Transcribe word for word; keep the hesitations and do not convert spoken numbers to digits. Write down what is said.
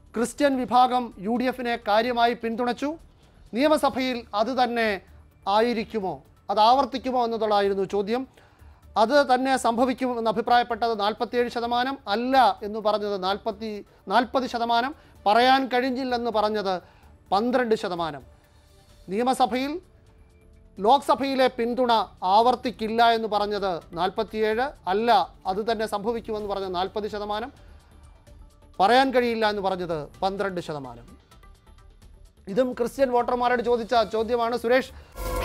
Christian വിഭാഗം U D എഫിനെ കാര്യമായി പിന്തുണച്ചു. നിയമസഭയിൽ അത് തന്നെ ആയിരിക്കുമോ, അത് ആവർത്തിക്കുമോ എന്നതുള്ളായിരുന്നു ചോദ്യം. അത് തന്നെ സംഭവിക്കുമെന്ന് അഭിപ്രായപ്പെട്ടത് നാൽപ്പത്തിയേഴ് ശതമാനം, അല്ല എന്ന് പറഞ്ഞത് നാൽപ്പത്തി നാൽപ്പത് ശതമാനം, പറയാൻ കഴിഞ്ഞില്ലെന്ന് പറഞ്ഞത് പന്ത്രണ്ട് ശതമാനം. നിയമസഭയിൽ ലോക്സഭയിലെ പിന്തുണ ആവർത്തിക്കില്ല എന്ന് പറഞ്ഞത് നാൽപ്പത്തിയേഴ്, അല്ല അത് തന്നെ സംഭവിക്കുമെന്ന് പറഞ്ഞത് നാൽപ്പത് ശതമാനം, പറയാൻ കഴിയില്ല എന്ന് പറഞ്ഞത് പന്ത്രണ്ട് ശതമാനം. ഇതും ക്രിസ്ത്യൻ വോട്ടർമാരോട് ചോദിച്ച ചോദ്യമാണ്. സുരേഷ്,